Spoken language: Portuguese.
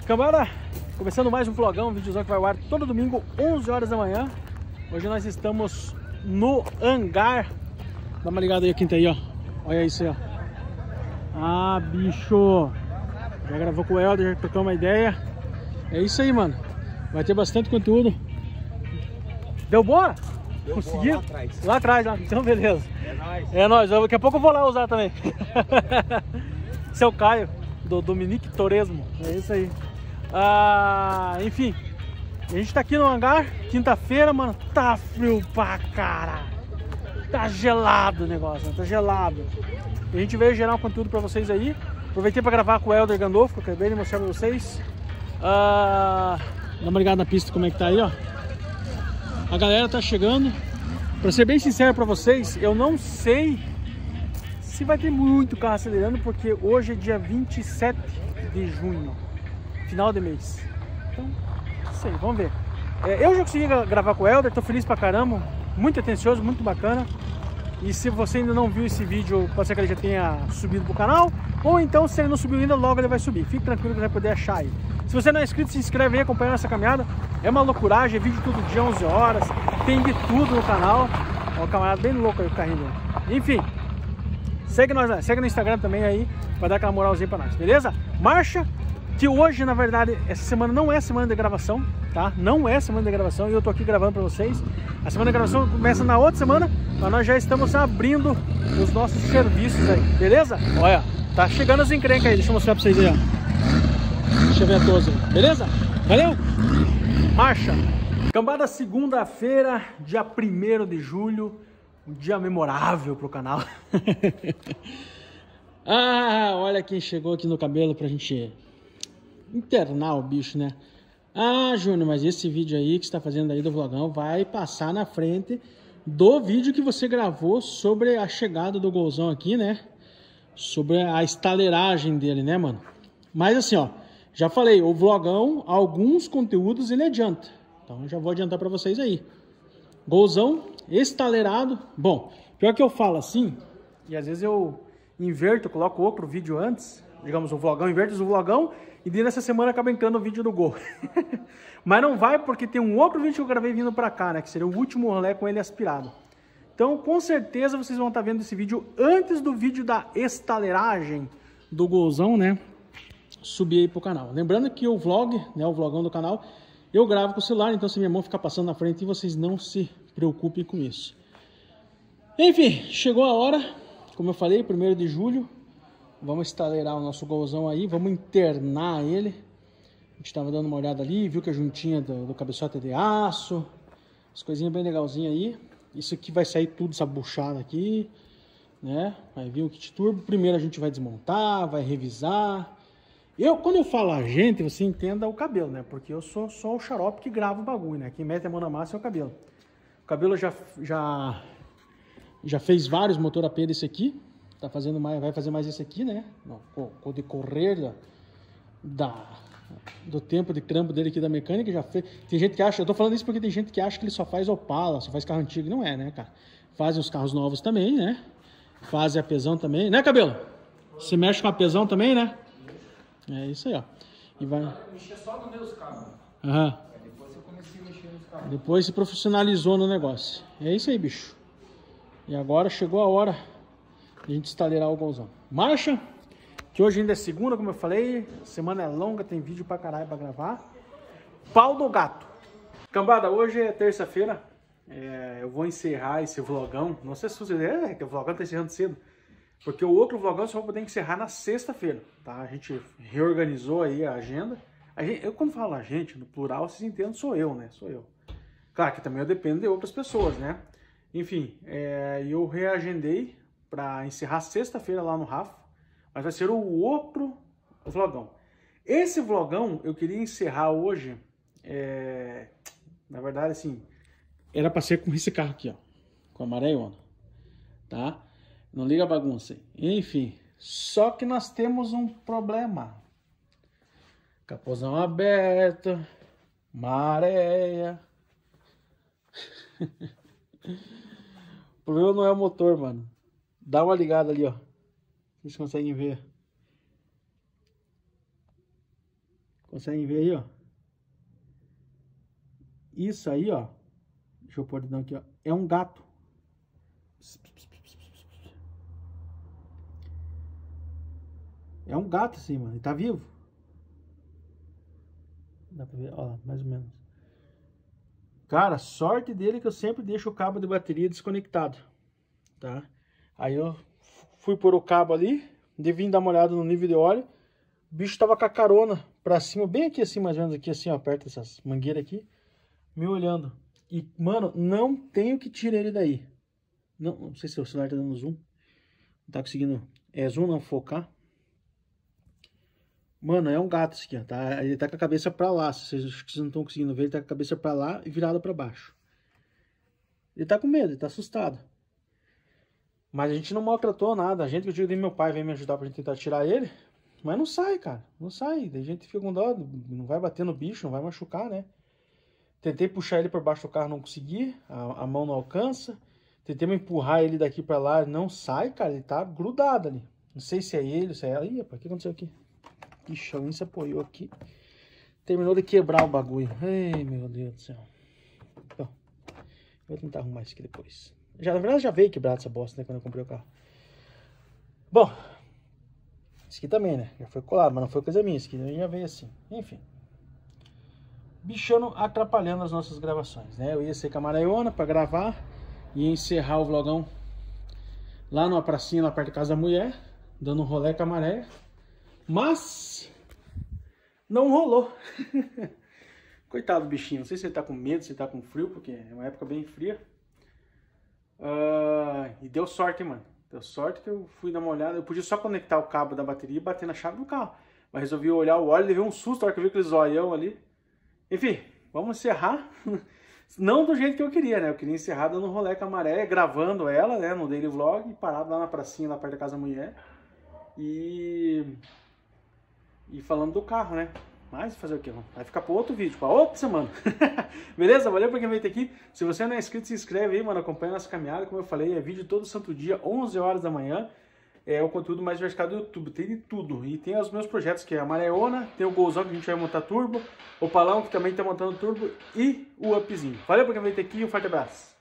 Câmara, começando mais um vlogão, um videozão que vai ao ar todo domingo, 11 horas da manhã. Hoje nós estamos no hangar. Dá uma ligada aí, a quinta aí, ó. Olha isso aí, ó. Ah, bicho. Já gravou com o Helder, já trocamos uma ideia. É isso aí, mano. Vai ter bastante conteúdo. Deu boa? Conseguiu? Lá atrás. Lá atrás, lá. Então beleza. É nóis. É nóis. Daqui a pouco eu vou lá usar também. Seu Caio, do Dominique Toresmo. É isso aí. Enfim, a gente tá aqui no hangar, quinta-feira, mano. Tá frio pra caralho. Tá gelado o negócio, né? Tá gelado. E a gente veio gerar um conteúdo pra vocês aí. Aproveitei pra gravar com o Helder Gandolfo, que eu acabei de mostrar pra vocês. Dá uma ligada na pista como é que tá aí, ó. A galera tá chegando. Pra ser bem sincero pra vocês, eu não sei se vai ter muito carro acelerando, porque hoje é dia 27 de junho, final de mês. Então, não sei, vamos ver. Eu já consegui gravar com o Helder, tô feliz pra caramba, muito atencioso, muito bacana. E se você ainda não viu esse vídeo, pode ser que ele já tenha subido pro canal, ou então se ele não subiu ainda, logo ele vai subir. Fique tranquilo que vai poder achar aí. Se você não é inscrito, se inscreve aí, acompanha essa caminhada. É uma loucuragem, é vídeo todo dia, 11 horas, tem de tudo no canal. Ó, o camarada bem louco aí, o carrinho dele. Enfim, segue nós lá, segue no Instagram também aí, pra dar aquela moralzinha pra nós, beleza? Marcha, que hoje, na verdade, essa semana não é semana de gravação, tá? Não é semana de gravação, e eu tô aqui gravando pra vocês. A semana de gravação começa na outra semana, mas nós já estamos abrindo os nossos serviços aí, beleza? Olha, tá chegando as encrencas aí, deixa eu mostrar pra vocês aí, ó. Deixa eu ver a todos aí, beleza? Valeu? Marcha! Cambada, segunda-feira, dia 1º de julho, um dia memorável pro canal. Olha quem chegou aqui no cabelo pra gente internar o bicho, né? Júnior, mas esse vídeo aí que você tá fazendo aí do vlogão vai passar na frente do vídeo que você gravou sobre a chegada do Golzão aqui, né? Sobre a estaleiragem dele, né, mano? Mas assim, ó, já falei, o vlogão, alguns conteúdos ele adianta. Então já vou adiantar pra vocês aí. Golzão estaleirado. Bom, pior que eu falo assim, e às vezes eu inverto, coloco outro vídeo antes, digamos o vlogão, inverto o vlogão, e daí nessa semana acaba entrando o vídeo do Gol. Mas não vai, porque tem um outro vídeo que eu gravei vindo pra cá, né, que seria o último rolê com ele aspirado. Então com certeza vocês vão estar vendo esse vídeo antes do vídeo da estaleiragem do Golzão, né, subir aí pro canal. Lembrando que o vlog, né, o vlogão do canal, eu gravo com o celular, então se minha mão ficar passando na frente, vocês não se preocupem com isso. Enfim, chegou a hora, como eu falei, 1º de julho, vamos estaleirar o nosso Golzão aí, vamos internar ele. A gente estava dando uma olhada ali, viu que a juntinha do cabeçote é de aço, as coisinhas bem legalzinhas aí. Isso aqui vai sair tudo sabuchado aqui, né? Vai vir o kit turbo, primeiro a gente vai desmontar, vai revisar. Quando eu falo a gente, você entenda o cabelo, né? Porque eu sou só o xarope que grava o bagulho, né? Quem mete a mão na massa é o cabelo. O cabelo já fez vários motor AP desse aqui. Tá fazendo mais, vai fazer mais esse aqui, né? Com o decorrer do tempo de trampo dele aqui da mecânica, já fez. Tem gente que acha, eu tô falando isso porque tem gente que acha que ele só faz Opala, só faz carro antigo. Não é, né, cara? Fazem os carros novos também, né? Fazem a pesão também, né, cabelo? Você mexe com a pesão também, né? É isso aí, ó. E vai... Eu mexia só nos meus carros. Aham. Depois eu comecei a mexer nos carros. Depois se profissionalizou no negócio. É isso aí, bicho. E agora chegou a hora de a gente estaleirar o Golzão. Marcha! Que hoje ainda é segunda, como eu falei. Semana é longa, tem vídeo pra caralho pra gravar. Pau do gato. Cambada, hoje é terça-feira. Eu vou encerrar esse vlogão. Não sei se você... que o vlogão tá encerrando cedo. Porque o outro vlogão só vai poder encerrar na sexta-feira, tá? A gente reorganizou aí a agenda. Eu quando falo a gente, no plural, vocês entendem, sou eu, né? Sou eu. Claro que também eu dependo de outras pessoas, né? Enfim, eu reagendei para encerrar sexta-feira lá no Rafa, mas vai ser o outro vlogão. Esse vlogão eu queria encerrar hoje, na verdade, assim, era para ser com esse carro aqui, ó, com a Maraiona, tá? Não liga a bagunça aí. Enfim, só que nós temos um problema. Capozão aberto, maréia. O problema não é o motor, mano. Dá uma ligada ali, ó. Vocês conseguem ver. Conseguem ver aí, ó. Isso aí, ó. Deixa eu pôr o dedão aqui, ó. É um gato. É um gato assim, mano. Ele tá vivo. Dá pra ver, ó, mais ou menos. Cara, sorte dele que eu sempre deixo o cabo de bateria desconectado, tá? Aí eu fui pôr o cabo ali, devia dar uma olhada no nível de óleo. O bicho tava com a carona pra cima, bem aqui assim, mais ou menos aqui assim, ó, perto dessas mangueiras aqui, me olhando. E, mano, não tenho que tirar ele daí. Não sei se o celular tá dando zoom. Não tá conseguindo, zoom não, focar. Mano, é um gato esse aqui, ó, tá? Ele tá com a cabeça pra lá, se vocês não estão conseguindo ver, ele tá com a cabeça pra lá e virado pra baixo. Ele tá com medo, ele tá assustado. Mas a gente não maltratou nada, a gente, que eu digo de meu pai, vem me ajudar pra gente tentar tirar ele. Mas não sai, cara, não sai. Daí a gente fica com dó, não vai bater no bicho, não vai machucar, né? Tentei puxar ele por baixo do carro, não consegui, a mão não alcança. Tentei me empurrar ele daqui pra lá, não sai, cara, ele tá grudado ali. Não sei se é ele, se é ela. Ih, rapaz, o que aconteceu aqui? Ixi, alguém se apoiou aqui. Terminou de quebrar o bagulho. Ai, meu Deus do céu. Bom, vou tentar arrumar isso aqui depois. Na verdade, já veio quebrado essa bosta, né? Quando eu comprei o carro. Bom, esse aqui também, né? Já foi colado, mas não foi coisa minha. Esse aqui já veio assim. Enfim. Bichano atrapalhando as nossas gravações, né? Eu ia ser com a Maraiona pra gravar. Ia encerrar o vlogão lá numa pracinha, lá perto da casa da mulher. Dando um rolê com a Maréia. Mas não rolou. Coitado do bichinho. Não sei se ele tá com medo, se ele tá com frio, porque é uma época bem fria. E deu sorte, mano. Deu sorte que eu fui dar uma olhada. Eu podia só conectar o cabo da bateria e bater na chave do carro. Mas resolvi olhar o óleo e levei um susto na hora que eu vi aquele zoião ali. Enfim, vamos encerrar. Não do jeito que eu queria, né? Eu queria encerrar dando um rolê com a Maré, gravando ela, né? No daily vlog, parado lá na pracinha, lá perto da casa da mulher. E falando do carro, né? Mas fazer o que? Vai ficar para outro vídeo, para outra semana. Beleza? Valeu por quem veio aqui. Se você não é inscrito, se inscreve aí, mano. Acompanha nossa caminhada. Como eu falei, é vídeo todo santo dia, 11 horas da manhã. É o conteúdo mais diversificado do YouTube. Tem de tudo. E tem os meus projetos, que é a Maraiona, tem o Golzão, que a gente vai montar turbo, o Palão, que também tá montando turbo, e o Upzinho. Valeu por quem veio aqui. Um forte abraço.